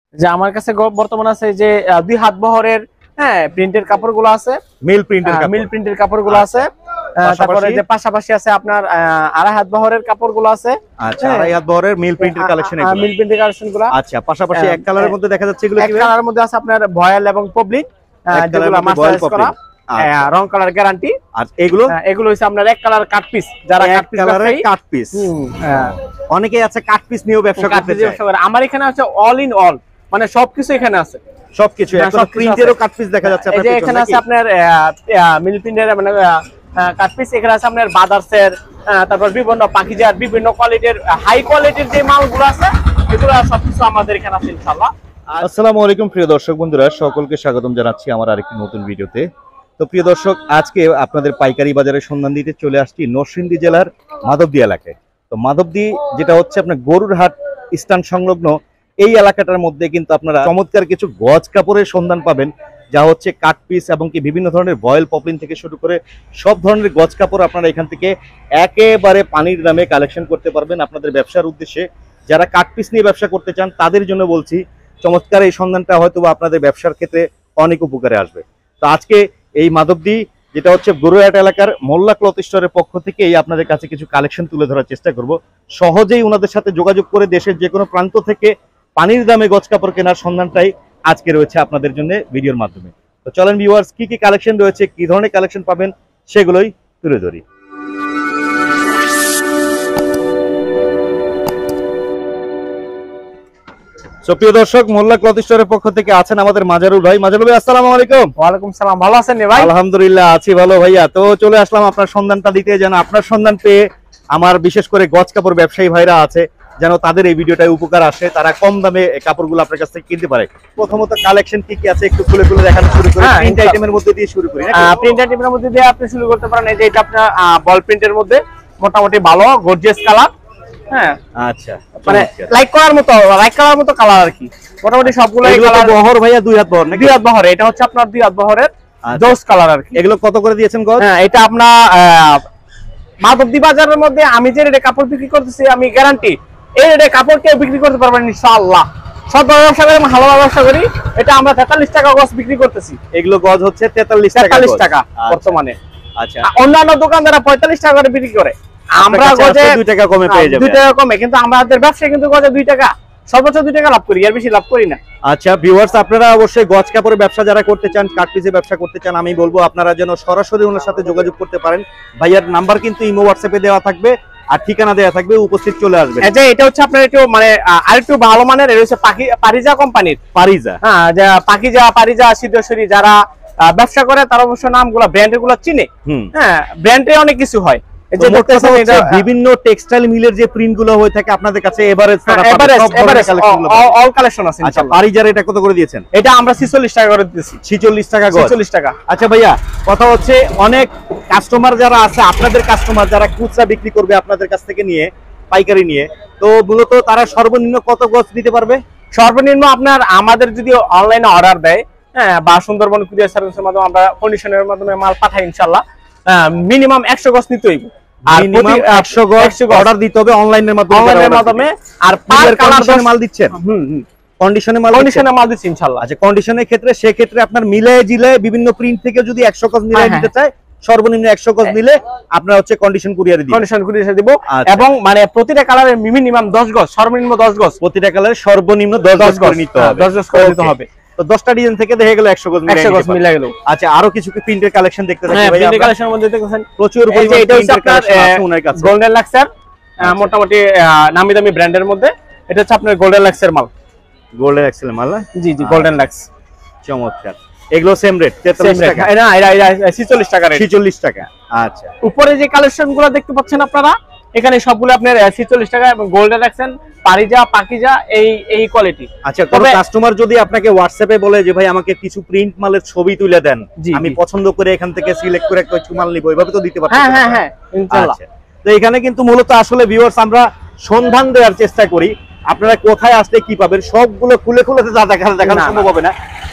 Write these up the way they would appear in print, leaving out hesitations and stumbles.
যে আমার কাছে বর্তমানে আছে যে 2 হাত বহরের প্রিন্টের কাপড়গুলো আছে, মিল প্রিন্টের কাপড়গুলো আছে। তারপরে যে পাশাপাশি আছে আপনার 2.5 হাত বহরের কাপড়গুলো আছে। আচ্ছা, 2.5 হাত বহরের মিল প্রিন্টের কালেকশন এগুলো। মিল প্রিন্টের কালেকশনগুলো। আচ্ছা, পাশাপাশি এক কালারের মধ্যে দেখা যাচ্ছে এগুলো কি? এক কালারের মধ্যে আছে আপনার ভয়েল এবং পাবলিক, যেগুলো মাস্টারাইজ করা, রং কালার গ্যারান্টি। আর এগুলো হচ্ছে আপনার এক কালার কাট পিস, যারা কাট পিস অনেকেই আছে কাট পিস নিয়েও ব্যবসা করতে চায়। আমার এখানে আছে অল ইন অল, মানে সবকিছু এখানে আছে, সবকিছু। এখন প্রিন্টেরও কাট পিস দেখা যাচ্ছে আপনাদের। এই যে এখানে আছে আপনার মিল প্রিন্টের মানে কাট পিস, এখানে আছে আপনার বাদার্সের, তারপর বিভিন্ন পাকিজার বিভিন্ন কোয়ালিটির হাই কোয়ালিটির যে মালগুলো আছে এগুলো সবকিছু আমাদের এখানে আছে ইনশাআল্লাহ। আসসালামু আলাইকুম প্রিয় দর্শক বন্ধুরা, সকলকে স্বাগতম জানাচ্ছি আমার আরেকটি নতুন ভিডিওতে। তো প্রিয় দর্শক, আজকে আপনাদের পাইকারি বাজারের সন্ধান দিতে চলে আসছি নরসিংদী জেলার মাধবদী এলাকায়। তো মাধবদী যেটা হচ্ছে আপনার গরুর হাট স্থান সংলগ্ন, এই এলাকাটার মধ্যে কিন্তু আপনারা চমৎকার কিছু গজ কাপড়ের সন্ধান পাবেন, যা হচ্ছে কাট পিস এবং কি বিভিন্ন ধরনের ভয়েল পপলিন থেকে শুরু করে সব ধরনের গজ কাপড় আপনারা এখান থেকে একেবারে পানির দামে কালেকশন করতে পারবেন আপনাদের ব্যবসার উদ্দেশ্যে। যারা কাট পিস নিয়ে ব্যবসা করতে চান তাদের জন্য বলছি, চমৎকার এই সন্ধানটা হয়তো আপনাদের ব্যবসার ক্ষেত্রে অনেক উপকারে আসবে। তো আজকে এই মাধবদী যেটা হচ্ছে গরুরহাট এলাকার মোল্লা ক্লথ স্টোরের পক্ষ থেকে এই আপনাদের কাছে কিছু কালেকশন তুলে ধরার চেষ্টা করব। সহজেই ওনাদের সাথে যোগাযোগ করে দেশের যে কোনো প্রান্ত থেকে পানির দামে গজ কাপড় কেনার সন্ধানটাই আজকে রয়েছে আপনাদের জন্য ভিডিওর মাধ্যমে। তো চলেন ভিউয়ার্স, কি কি কালেকশন রয়েছে, কি ধরনের কালেকশন পাবেন সেগুলোই তুলে ধরি। প্রিয় দর্শক, মোল্লা ক্লথ স্টোরের পক্ষ থেকে আছেন আমাদের মাজারুল ভাই। মাজারুল ভাই, আসসালামু আলাইকুম। ওয়ালাইকুম সালাম, ভালো আছেন ভাই? আলহামদুলিল্লাহ আছি ভালো ভাইয়া। তো চলে আসলাম আপনার সন্ধানটা দিতে, যেন আপনার সন্ধান পেয়ে আমার বিশেষ করে গজ কাপড় ব্যবসায়ী ভাইরা আছে যেন তাদের এই ভিডিওটায় উপকার আসে, তারা কম দামে কাপড়গুলো আপনার কাছ থেকে কিনতে পারে। প্রথমত কালেকশন কি কি আছে একটু খুলে খুলে দেখানো শুরু করি। প্রিন্ট আইটেমের মধ্যে দিয়ে শুরু করি। প্রিন্ট আইটেমের মধ্যে দিয়ে আপনি শুরু করতে পারেন। এই যে এটা আপনার বল প্রিন্টের মধ্যে মোটামুটি ভালো গর্জিয়াস কালার। হ্যাঁ, আচ্ছা, মানে লাইক করার মতো কালার আর কি। মোটামুটি সবগুলো কালার বহর ভাইয়া 2 হাত বহর নাকি? 2 হাত বহর। এটা হচ্ছে আপনার 2 হাত বহরের জোস কালার আর কি। এগুলো কত করে দিয়েছেন গজ? হ্যাঁ, এটা আপনার মাধবদী বাজারের মধ্যে আমি যে রেটে কাপড় বিক্রি করতেছি, আমি গ্যারান্টি এই রেটে কাপড় কেউ বিক্রি করতে পারবেন ইনশাআল্লাহ। সব ব্যবসা করি, ভালো ব্যবসা করি। এটা আমরা 43 টাকা গজ বিক্রি করতেছি। এগুলো গজ হচ্ছে 43 টাকা বর্তমানে। আচ্ছা, অন্যান্য দোকানদাররা 45 টাকা করে বিক্রি করে, আমরা গজে 2 টাকা কমে পেয়ে যাবেন। 2 টাকা কমে, কিন্তু আমাদের ব্যবসায় কিন্তু গজে 2 টাকা, সর্বোচ্চ 2 টাকা লাভ করি, এর বেশি লাভ করি না। আচ্ছা ভিউয়ার্স, আপনারা অবশ্যই গজ কাপড়ের ব্যবসা যারা করতে চান, কাট পিসের ব্যবসা করতে চান, আমি বলবো আপনারা যেন সরাসরি ওনার সাথে যোগাযোগ করতে পারেন। ভাইয়ার নাম্বার কিন্তু ইমো হোয়াটসঅ্যাপে দেওয়া থাকবে আর ঠিকানা দেওয়া থাকবে, উপস্থিত চলে আসবেন। এই যে এটা হচ্ছে আপনার একটু মানে আরেকটু ভালো মানের, এটা হচ্ছে পারিজা কোম্পানির। পারিজা, হ্যাঁ, যে পারিজা সিদ্ধেশ্বরী যারা ব্যবসা করে তারা অবশ্য নামগুলো ব্র্যান্ডের গুলো চিনে। হ্যাঁ, ব্র্যান্ডে অনেক কিছু হয়। বিভিন্ন টেক্সটাইল মিলের যে প্রিন্ট গুলো হয়ে থাকে আপনাদের কাছে এভারেজ অল কালেকশন আছে। আচ্ছা, পারিজার এটা কত করে দিয়েছেন? এটা আমরা 46 টাকা করে দিয়েছি। 46 টাকা গজ। 46 টাকা। আচ্ছা ভাইয়া, কথা হচ্ছে অনেক কাস্টমার যারা আছে, আপনাদের কাস্টমার যারা খুচরা বিক্রি করবে আপনাদের কাছ থেকে নিয়ে, পাইকারি নিয়ে, তো মূলত তারা সর্বনিম্ন কত গজ দিতে পারবে? সর্বনিম্ন আপনার আমাদের যদি অনলাইনে অর্ডার দেয়, হ্যাঁ, বা সুন্দরবন কুরিয়ার সার্ভিসের মাধ্যমে আমরা কন্ডিশনের মাধ্যমে মাল পাঠাই ইনশাআল্লাহ, মিনিমাম 100 গজ নিতে হইব। আর মিনিমাম 100 গজ অর্ডার দিতে হবে অনলাইনের মাধ্যমে। আর পার কালার মাল দিচ্ছেন? কন্ডিশনে মাল দিচ্ছি ইনশাআল্লাহ। আচ্ছা, কন্ডিশনের ক্ষেত্রে সেক্ষেত্রে আপনার মিলায়ে জিলায়ে বিভিন্ন প্রিন্ট থেকে যদি 100 গজ মিলায়ে দিতে চায়, সর্বনিম্ন 100 গজ নিলে আপনারা হচ্ছে কন্ডিশন কুরিয়ারে দিব। এবং মানে প্রতিটা কালারে মিনিমাম 10 গজ, সর্বনিম্ন 10 গজ, প্রতিটা কালারে সর্বনিম্ন 10 গজ করে নিতে হবে। 10 গজ করে দিতে হবে। তো 10টা ডিজাইন থেকে দেখে গেল 100 গজ মিলে গেল। আচ্ছা, আরো কিছু কি প্রিন্টের কালেকশন দেখতে থাকি ভাই? প্রিন্টের কালেকশনের মধ্যে দেখেন প্রচুর পরিমাণে এটা হচ্ছে আপনার গোল্ডেন লাক্সার, মোটামুটি নামি দামি ব্র্যান্ডের মধ্যে। এটা হচ্ছে আপনার গোল্ডেন লাক্সের মাল। গোল্ডেন লাক্সের মাল? জি, গোল্ডেন লাক্স। চমৎকার। এগুলো সেম রেট 43 টাকা? না, এটা 46 টাকা রেট। 46 টাকা। আচ্ছা, উপরে যে কালেকশনগুলো দেখতে পাচ্ছেন আপনারা, এখানে সবগুলো আপনার 46 টাকা এবং গোল্ডেন লাক্সেন, পারিজা, পাকিজা এই কোয়ালিটি। আচ্ছা, তবে কাস্টমার যদি আপনাকে হোয়াটসঅ্যাপে বলে যে ভাই আমাকে কিছু প্রিন্ট মালের ছবি তুলে দেন, আমি পছন্দ করে এখান থেকে সিলেক্ট করে কিছু মাল নিব, এভাবে তো দিতে পারছেন? হ্যাঁ হ্যাঁ, ইনশাআল্লাহ। তো এখানে কিন্তু মূলত আসলে ভিউয়ার্স আমরা সন্ধান দেওয়ার চেষ্টা করি, আপনারা কোথায় আসলে কি পাবেন সবগুলো খুলে খুলে দেখানো সম্ভব হবে না। তো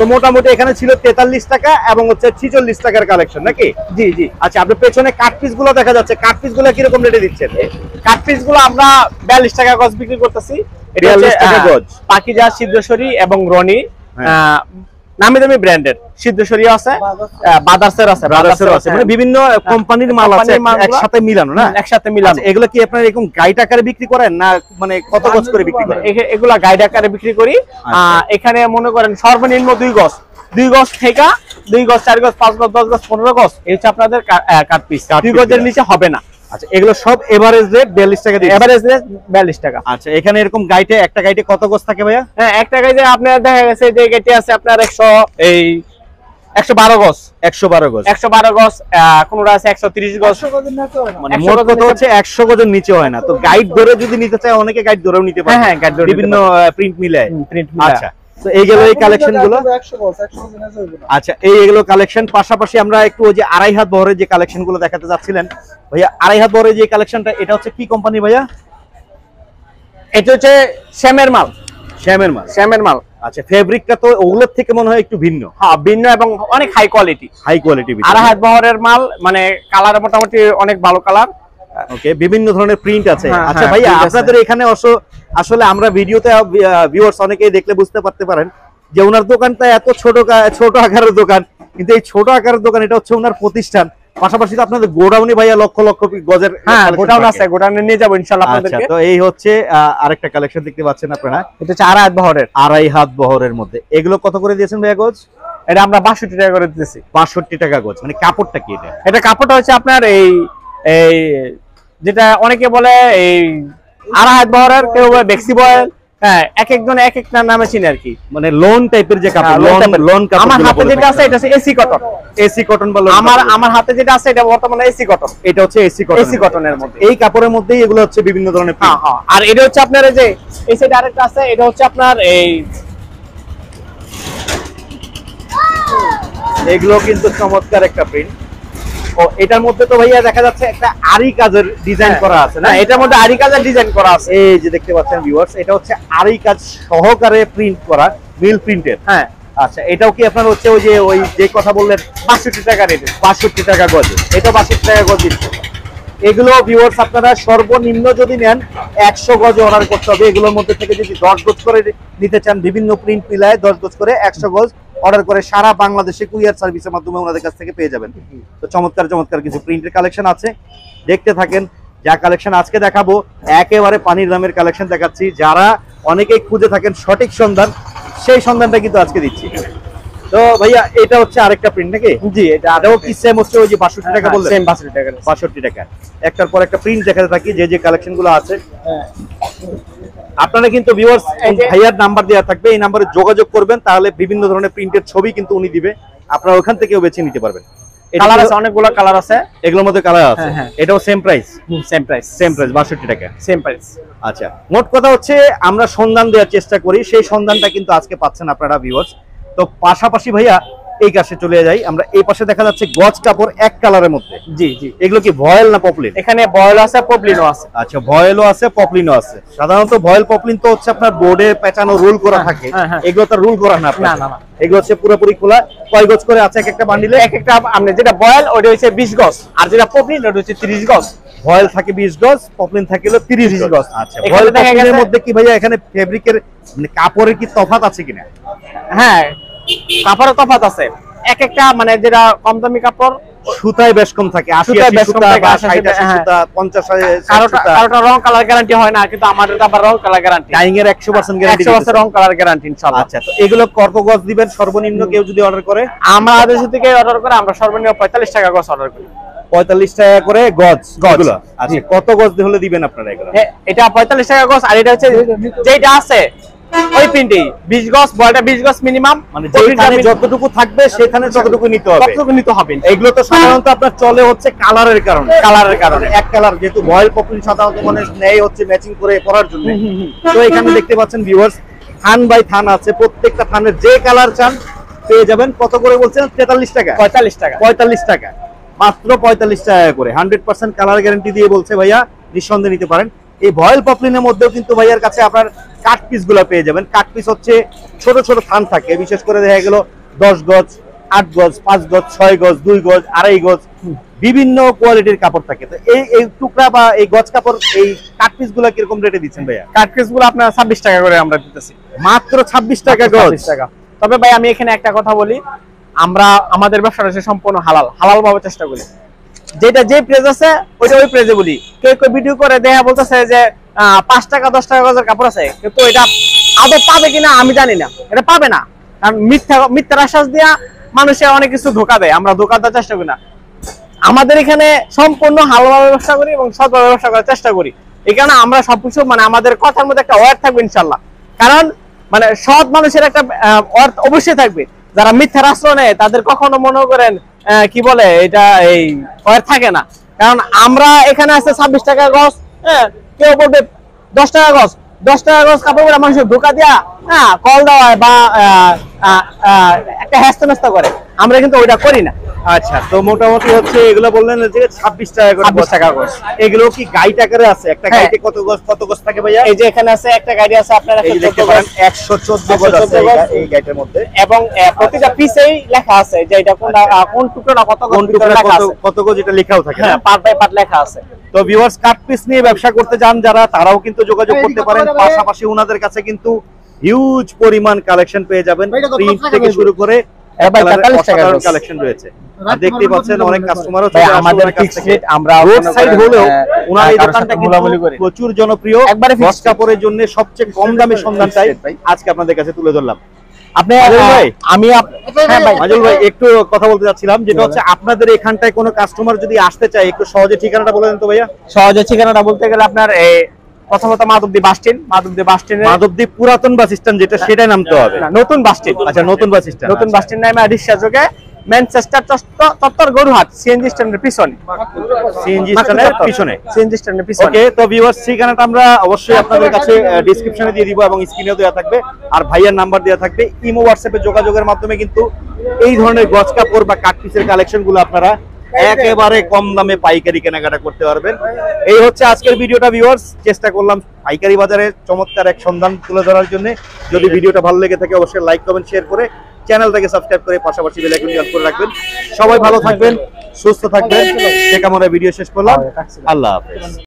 তো মোটামুটি এখানে ছিল 43 টাকা এবং হচ্ছে 46 টাকার কালেকশন নাকি? জি জি। আচ্ছা, আপনার পেছনে কাট পিস গুলো দেখা যাচ্ছে, কাট পিস গুলো কিরকম রেটে দিচ্ছেন? কাট পিস গুলো আমরা 42 টাকা গজ বিক্রি করতেছি। 42 টাকা গজ। পাকিজা, সিদ্ধেশ্বরী এবং রনি নামি দামি ব্র্যান্ডের। সিদ্ধেশ্বরী আছে, বাদার্সের আছে, মানে বিভিন্ন কোম্পানির মাল আছে একসাথে মিলানো না? একসাথে মিলানো। এগুলো কি আপনারা এরকম গাইড আকারে বিক্রি করেন না মানে কত গজ করে বিক্রি করেন? এগুলা গাইড আকারে বিক্রি করি। এখানে মনে করেন সর্বনিম্ন 2 গজ, 2 গজ থেকে 2 গজ, 4 গজ, 5 গজ, 10 গজ, 15 গজ এই হচ্ছে আপনাদের কাট পিস। 2 গজের নিচে হবে না। আচ্ছা, এগুলো সব এভারেজ রেট 42 টাকা দিয়ে। এভারেজ রেট 42 টাকা। আচ্ছা, এখানে এরকম গাইটে একটা গাইটে কত গজ থাকে ভাইয়া? হ্যাঁ, একটা গাইডে আপনার দেখা গেছে যে গাইটে আছে আপনার 112 গজ, 112 গজ, 112 গজ, কোনটা আছে 130 গজ। মানে মোট কথা হচ্ছে 100 গজের নিচে হয় না। তো গাইড ধরে যদি নিতে চায় অনেকে গাইড ধরেও নিতে পারে। হ্যাঁ, গাইড ধরে বিভিন্ন প্রিন্ট মিলায়। মিলায়। আচ্ছা, তো এই গেল এই কালেকশন গুলো। আচ্ছা, এইগুলো কালেকশন। পাশাপাশি আমরা একটু ওই যে 2.5 হাত বহরের যে কালেকশন গুলো দেখাতে যাচ্ছিলেন ভাইয়া, 2.5 হাত বহরের যে কালেকশনটা, এটা হচ্ছে কি কোম্পানি ভাইয়া? এটা হচ্ছে শ্যামের মাল। শ্যামের মাল। শ্যামের মাল। আচ্ছা, ফেব্রিকটা তো ওগুলোর থেকে মনে হয় একটু ভিন্ন। হ্যাঁ, ভিন্ন এবং অনেক হাই কোয়ালিটি। High quality. 2.5 হাত বহরের মাল, মানে কালার মোটামুটি অনেক ভালো কালার। ওকে, বিভিন্ন ধরনের প্রিন্ট আছে। হ্যাঁ, আচ্ছা হ্যাঁ, ভাইয়া, print আছে। আপনাদের এখানে আসলে আমরা ভিডিওতে ভিউয়ার্স অনেকেই দেখলে বুঝতে পারতে পারেন যে ওনার দোকানটা এত ছোট আকারের দোকান, কিন্তু এই ছোট আকারের দোকান এটা হচ্ছে ওনার প্রতিষ্ঠান। পাশাপাশি তো আপনাদের গোডাউনে ভাইয়া লক্ষ লক্ষ গজের। হ্যাঁ, গোডাউন আছে, গোডাউনে নিয়ে যাব ইনশাআল্লাহ আপনাদেরকে। তো এই হচ্ছে আরেকটা কালেকশন দেখতে পাচ্ছেন আপনারা। এটা হচ্ছে 2.5 হাত বহরের। 2.5 হাত বহরের মধ্যে এগুলো কত করে দিয়েছেন ভাইয়া গজ? এটা আমরা 62 টাকা করে দিতেছি। 62 টাকা গজ। মানে কাপড়টা কি এটা? এটা কাপড়টা হচ্ছে আপনার এই যেটা অনেকে বলে এই 2.5 হাত বহরের, কেউ বলে বেক্সি বয়েল। হ্যাঁ, এক একজন এক একটা নামে চিনে আর কি। মানে লোন টাইপের যে কাপড়, লোন কাপড়। আমার হাতে যেটা আছে এটা হচ্ছে এসি কটন। এসি কটন বা আমার হাতে যেটা আছে এটা বর্তমানে এসি কটন। এটা হচ্ছে এসি কটন। এসি কটনের মধ্যে এই কাপড়ের মধ্যেই এগুলো হচ্ছে বিভিন্ন ধরনের হ্যাঁ হ্যাঁ। আর এটা হচ্ছে আপনার এই যে এই সাইড আরেকটা আছে, এটা হচ্ছে আপনার এগুলো কিন্তু চমৎকার একটা প্রিন্ট। ও, এটার মধ্যে তো ভাইয়া দেখা যাচ্ছে একটা আরি কাজের ডিজাইন করা আছে না? এটার মধ্যে আরি কাজের ডিজাইন করা আছে। এই যে দেখতে পাচ্ছেন ভিউয়ার্স, এটা হচ্ছে আরি কাজ সহকারে প্রিন্ট করা, মিল প্রিন্টের। হ্যাঁ। আচ্ছা, এটাও কি আপনার হচ্ছে ওই যে কথা বললেন 62 টাকা রেট। 62 টাকা গজ। এটা 62 টাকা গজ দিচ্ছে। এগুলো ভিউয়ার্স আপনারা সর্বনিম্ন যদি নেন 100 গজ অর্ডার করতে হবে। এগুলোর মধ্যে থেকে যদি 10 গজ করে নিতে চান, বিভিন্ন প্রিন্ট মিলায় 10 গজ করে 100 গজ অর্ডার করে সারা বাংলাদেশে কুরিয়ার সার্ভিসের মাধ্যমে ওনাদের কাছ থেকে পেয়ে যাবেন। তো চমৎকার চমৎকার কিছু প্রিন্টের কালেকশন আছে, দেখতে থাকেন। যা কালেকশন আজকে দেখাবো একেবারে পানির দামের কালেকশন দেখাচ্ছি। যারা অনেকেই খুঁজে থাকেন সঠিক সন্ধান, সেই সন্ধানটা কিন্তু আজকে দিচ্ছি। তো ভাইয়া, এটা হচ্ছে আরেকটা প্রিন্ট নাকি? জি, এটাও কি সেম হচ্ছে ওই যে 62 টাকা বললেন? সেম 62 টাকা। 62 টাকা। একটার পর একটা প্রিন্ট দেখাতে থাকি যে কালেকশন গুলো আছে। আপনারা কিন্তু ভিউয়ার্স ভাইয়ার নাম্বার দেওয়া থাকবে, এই নাম্বারে যোগাযোগ করবেন, তাহলে বিভিন্ন ধরনের প্রিন্টের ছবি কিন্তু উনি দিবে, আপনারা ওখান থেকেও বেছে নিতে পারবেন। কালার আছে, অনেকগুলো কালার আছে, এগুলোর মধ্যে কালার আছে। এটাও সেম প্রাইস? Same price. 62 টাকা সেম প্রাইস। আচ্ছা, মোট কথা হচ্ছে আমরা সন্ধান দেওয়ার চেষ্টা করি, সেই সন্ধানটা কিন্তু আজকে পাচ্ছেন আপনারা ভিউয়ার্স। তো পাশাপাশি ভাইয়া এই কাছে চলে যাই আমরা, এই পাশে দেখা যাচ্ছে গজ কাপড় এক কালারের মধ্যে। জি জি। এগুলো কি ভয়েল না পপলিন? এখানে ভয়েল আছে, পপলিনও আছে। আচ্ছা, ভয়েলও আছে, পপলিনও আছে। সাধারণত ভয়েল পপলিন তো হচ্ছে আপনার বোর্ডে পেঁচানো রোল করা থাকে, এগুলো তো রোল করা না আপনার? না না, এগুলো হচ্ছে পুরোপুরি খোলা। কয় গজ করে আছে এক একটা বান্ডিলে? এক একটা আপনি যেটা ভয়েল ওটা হচ্ছে 20 গজ, আর যেটা পপলিন ওটা হচ্ছে 30 গজ। ভয়েল থাকে 20 গজ, পপলিন থাকে 30 গজ। আচ্ছা, এখানে ভয়েল দেখা পপলিনের গেছে- মধ্যে কি ভাইয়া এখানে ফেব্রিকের মানে কাপড়ের কি তফাৎ আছে কিনা? হ্যাঁ, কাপড়ের তফাৎ আছে। এক একটা মানে যেটা কম দামি কাপড় সুতায় বেশ কম থাকে, 80 সুতায় বেশ কম সুতা থাকে, বা 80 60 হ্যাঁ। সুতা, 50 কারোটা সুতা। কারোটা রং কালার গ্যারান্টি হয় না, কিন্তু আমাদের তো আবার রং কালার গ্যারান্টি। ডাইং এর 100% গ্যারান্টি। 100% রং কালার গ্যারান্টি ইনশাআল্লাহ। আচ্ছা, তো এগুলো কত গজ দিবেন সর্বনিম্ন কেউ যদি অর্ডার করে? আমরা আদেশ থেকে অর্ডার করে আমরা সর্বনিম্ন 45 টাকা গজ অর্ডার করি। 45 টাকা করে গজ এগুলো। আচ্ছা, জি। কত গজ হলে দিবেন আপনারা এগুলো? এটা 45 টাকা গজ, আর এটা হচ্ছে যেটা আছে ওই প্রিন্টেই 20 গজ, বলটা 20 গজ মিনিমাম। মানে যেখানে যতটুকু থাকবে সেখানে ততটুকু নিতে হবে। ততটুকু নিতে হবে। এগুলো তো সাধারণত আপনার চলে হচ্ছে কালারের কারণে, এক কালার, যেহেতু ভয়েল পপলিন সাধারণত মানুষ নেয় হচ্ছে ম্যাচিং করে পরার জন্য। তো এখানে দেখতে পাচ্ছেন ভিউয়ার্স, থান বাই থান আছে, প্রত্যেকটা থানের যে কালার চান পেয়ে যাবেন। কত করে বলছেন? 43 টাকা? 45 টাকা। 45 টাকা, মাত্র 45 টাকা করে। 100% কালার গ্যারান্টি দিয়ে বলছে ভাইয়া, নিঃসন্দেহে নিতে পারেন। এই ভয়েল পপলিনের মধ্যেও কিন্তু ভাইয়ার কাছে আপনার কাট পিস গুলা পেয়ে যাবেন। কাট পিস হচ্ছে ছোট ছোট থান থাকে, বিশেষ করে দেখা গেল 10 গজ, 8 গজ, 5 গজ, 6 গজ, 2 গজ, 2.5 গজ, বিভিন্ন কোয়ালিটির কাপড় থাকে। তো এই টুকরা বা এই গজ কাপড়, এই কাট পিস গুলা কিরকম রেটে দিচ্ছেন ভাইয়া? কাট পিস গুলো আপনার 26 টাকা করে আমরা দিতেছি। মাত্র 26 টাকা গজ। 26 টাকা। তবে ভাই আমি এখানে একটা কথা বলি, আমরা আমাদের ব্যবসাটা হচ্ছে সম্পূর্ণ হালাল ভাবে চেষ্টা করি। যেটা যে প্রাইস আছে ওইটা ওই প্রাইসে বলি। কেউ ভিডিও করে দেখা বলতেছে যে 5 টাকা 10 টাকা গজের কাপড় আছে, কিন্তু এটা আদৌ পাবে কিনা আমি জানি না, এটা পাবে না। কারণ মিথ্যার আশ্বাস দিয়া মানুষে অনেক কিছু ধোকা দেয়, আমরা ধোকা দেওয়ার চেষ্টা করি না। আমাদের এখানে সম্পূর্ণ হালালভাবে ব্যবসা করি এবং সৎভাবে ব্যবসা করার চেষ্টা করি। এই কারণে আমরা সবকিছু মানে আমাদের কথার মধ্যে একটা ওয়ার্ড থাকবে ইনশাল্লাহ। কারণ মানে সৎ মানুষের একটা ওয়ার্ড অবশ্যই থাকবে। যারা মিথ্যার আশ্রয় নেয় তাদের কখনো মনে করেন কি বলে এটা এই ওয়ার্ড থাকে না। কারণ আমরা এখানে আছে 26 টাকা গজ, হ্যাঁ, কেউ বলবে 10 টাকা গজ, 10 টাকা গজ কাপড় পরে মানুষের ধোকা দিয়া হ্যাঁ কল দেওয়া বা একটা হেস্তা করে, আমরা কিন্তু ওইটা করি না। আচ্ছা, তো মোটামুটি হচ্ছে এগুলো বললেন যে 26 টাকা করে 26 টাকা গজ। এগুলো কি গাইড আকারে আছে? একটা গাইডে কত গজ থাকে ভাইয়া? এই যে এখানে আছে একটা গাড়ি আছে আপনার, এই যে দেখতে পারেন 114 গজ আছে এই গাইডের মধ্যে, এবং প্রতিটা পিসেই লেখা আছে যে এটা কোন টুকরোটা কত গজ লেখা আছে, কত গজ এটা লেখাও থাকে। হ্যাঁ, পার্ট বাই পার্ট লেখা আছে। তো ভিউয়ার্স, কাট পিস নিয়ে ব্যবসা করতে যান যারা, তারাও কিন্তু যোগাযোগ করতে পারেন। পাশাপাশি ওনাদের কাছে কিন্তু হিউজ পরিমাণ কালেকশন পেয়ে যাবেন, প্রিন্ট থেকে শুরু করে কালেকশন রয়েছে। আর দেখতে পাচ্ছেন অনেক কাস্টমারও আমাদের ফিক্সড রেট, আমরা রোড সাইড হলেও ওনার এই দোকানটা কিন্তু প্রচুর জনপ্রিয়। একবারে গজ কাপড়ের জন্য সবচেয়ে কম দামে সন্ধানটাই আজকে আপনাদের কাছে তুলে ধরলাম। আপনি আমি মাজুল ভাই একটু কথা বলতে যাচ্ছিলাম, যেটা হচ্ছে আপনাদের এখানটায় কোনো কাস্টমার যদি আসতে চায় একটু সহজে ঠিকানাটা বলে দেন তো ভাইয়া। সহজে ঠিকানাটা বলতে গেলে আপনার প্রথমত মাধবদী বাস স্ট্যান্ড, মাধবদী পুরাতন বাস স্ট্যান্ড যেটা, সেটাই নামতে হবে। নতুন বাস স্ট্যান্ড। আচ্ছা, নতুন বাস স্ট্যান্ড। নতুন বাস স্ট্যান্ড নামে রিক্সা যোগে ম্যানচেস্টার চত্বর গরুহাট সিএনজি স্ট্যান্ডের পিছনে। ওকে, তো ভিউয়ার্স ঠিকানাটা আমরা অবশ্যই আপনাদের কাছে ডেসক্রিপশনে দিয়ে দিব এবং স্ক্রিনেও দেওয়া থাকবে, আর ভাইয়ার নাম্বার দেওয়া থাকবে। ইমো হোয়াটসঅ্যাপে যোগাযোগের মাধ্যমে কিন্তু এই ধরনের গজ কাপড় বা কাট পিসের কালেকশন গুলো আপনারা একেবারে কম দামে পাইকারি কেনাকাটা করতে পারবেন। এই হচ্ছে আজকের ভিডিওটা ভিউয়ার্স, চেষ্টা করলাম পাইকারি বাজারে চমৎকার এক সন্ধান তুলে ধরার জন্য। যদি ভিডিওটা ভালো লেগে থাকে অবশ্যই লাইক কমেন্ট শেয়ার করে চ্যানেলটাকে সাবস্ক্রাইব করে পাশাপাশি বেল আইকনটি অন করে রাখবেন। সবাই ভালো থাকবেন, সুস্থ থাকবেন। এই কামনায় ভিডিও শেষ করলাম। আল্লাহ হাফেজ।